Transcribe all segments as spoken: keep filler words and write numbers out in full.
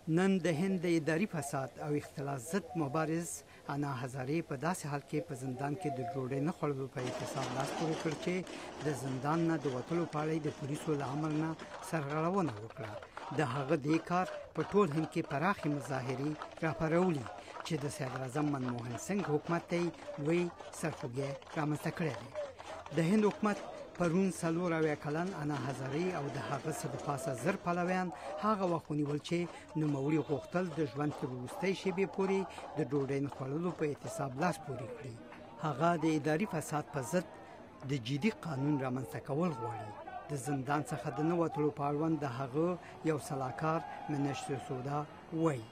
نن د هند د اداري فساد او اختلاس ضد مبارز انا هزارې په داسې حال کې په زندان کې د ډوډۍ نه خوړلو په اعتصاب لاس پورې کړ چې د زندان نه د وتلو په اړه د پولیسو له امر نه سرغړونه وکړه. د هغه دې کار په ټول هند کې پراخې مظاهرې راپارولي چې د صدراعظم منموهن سنګ حکومت ته لوی سرخوږی رامنځته کړی دی. د هند حکومت پرون څلور اویا کلن انا هزارې او د هغه څه د پاسه زر پلویان هغه وخت ونیول چې نوموړي غوښتل د ژوند تر وروستۍ شېبې پورې د ډوډۍ نه خوړلو په اعتصاب لاس پورې کړي. هغه د اداري فساد په ضد د جدي قانون رامنځته کول غواړي. د زندان څخه د نه وتلو په اړوند د هغه یو سلاکار منشر سودا وایي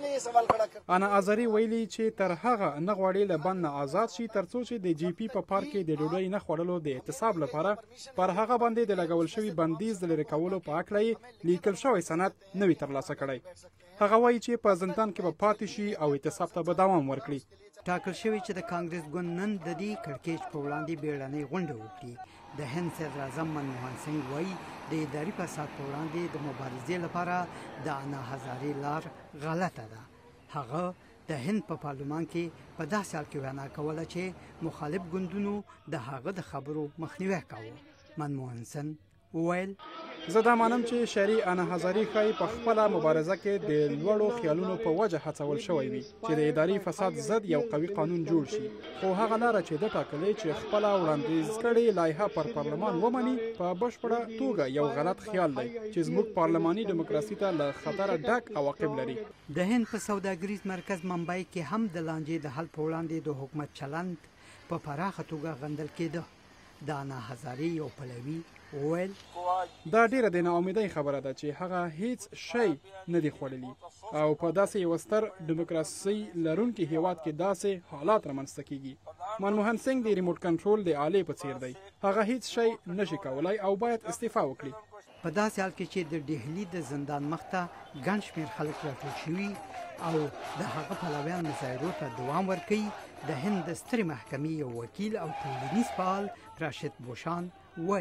انا هزارې ویلي چې تر هغه نه غواړي له بند نه آزاد شي ترڅو چې د جی پی په پارک کې د ډوډۍ نه خوړلو د اعتصاب لپاره پر هغه باندې د لګول شوي بندیز د لرې کولو په هکله یې لیکل شوی سند نه وي ترلاسه کړی. هغه وایي چې په زندان کې به پاتې شي او اعتصاب ته به دوام ورکړي. ټاکل شوی چې د کانګرس ګوند نن د دې کړکېچ په وړاندې بیړنۍ غونډه وکړي. د هند صدراعظم منموهن سنګ وایي د اداري فساد په وړاندې د مبارزې لپاره د انا هزارې لار غلطه ده. هغه د هند په پارلمان کې په داسې حال کې وینا کوله چې مخالف ګوندونو د هغه د خبرو مخنیوی کاوه. منموهن سنګ وویل زه دا منم چې شری انا هزارې ښایي په خپله مبارزه کې د لوړو خیالونو په وجه هڅول شوی وي چې د اداري فساد ضد یو قوي قانون جوړ شي، خو هغه لاره چې ده ټاکلې چې خپله وړاندیز کړې لایحه پر پارلمان ومني په بشپړه توګه یو غلط خیال دی چې زموږ پارلماني دیموکراسي ته له خطره ډک عواقب لري. د هند په سوداګریز مرکز ممبئی کې هم د لانجې د حل په وړاندې د حکومت چلند په پراخه توګه غندل کېده. د انا هزارې یو پلوي وویل دا ډیره د ناامیدۍ خبره ده چې هغه هیڅ شی نه دی خوړلی او په داسې یو ستر دیموکراسي لرونکي هیواد کې داسې حالات رامنځته کیږي. منموهن سنګ د ریموټ کنټرول د آلې په څیر دی. هغه هیڅ شی نشي کولای او باید استعفا وکړي. په داسې حال کې چې د ډهلي د زندان مخته ګڼ شمېر خلک راټول شوي او د هغه پلویان مظاهرو ته دوام ورکوي، د هند د سترې محکمې یو وکیل او ټولنیز فعال راشد بوشان وایي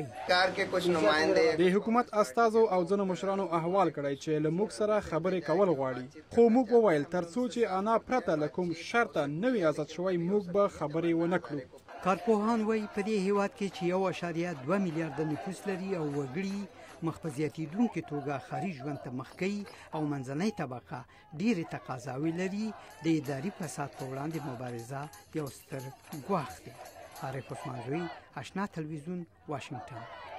د حکومت استازو او ځینو مشرانو احوال کړی چې له موږ سره خبرې کول غواړي، خو موږ وویل ترڅو چې انا پرته له کوم شرطه نه وي آزاد شوی موږ به خبرې ونه کړو. کارپوهان وایي په دې هیواد کې چې یو اعشاریه دوه میلیارده نفوس لري او وګړي مخ په زیاتېدونکې توګه ښاري ژوند ته مخ کوي او منځنۍ طبقه ډېرې تقاضاوې لري، د اداري فساد په وړاندې مبارزه یو ستر ګواښ دی. عارف عثمان زوی، اشنا تلویزیون، واشنگټن.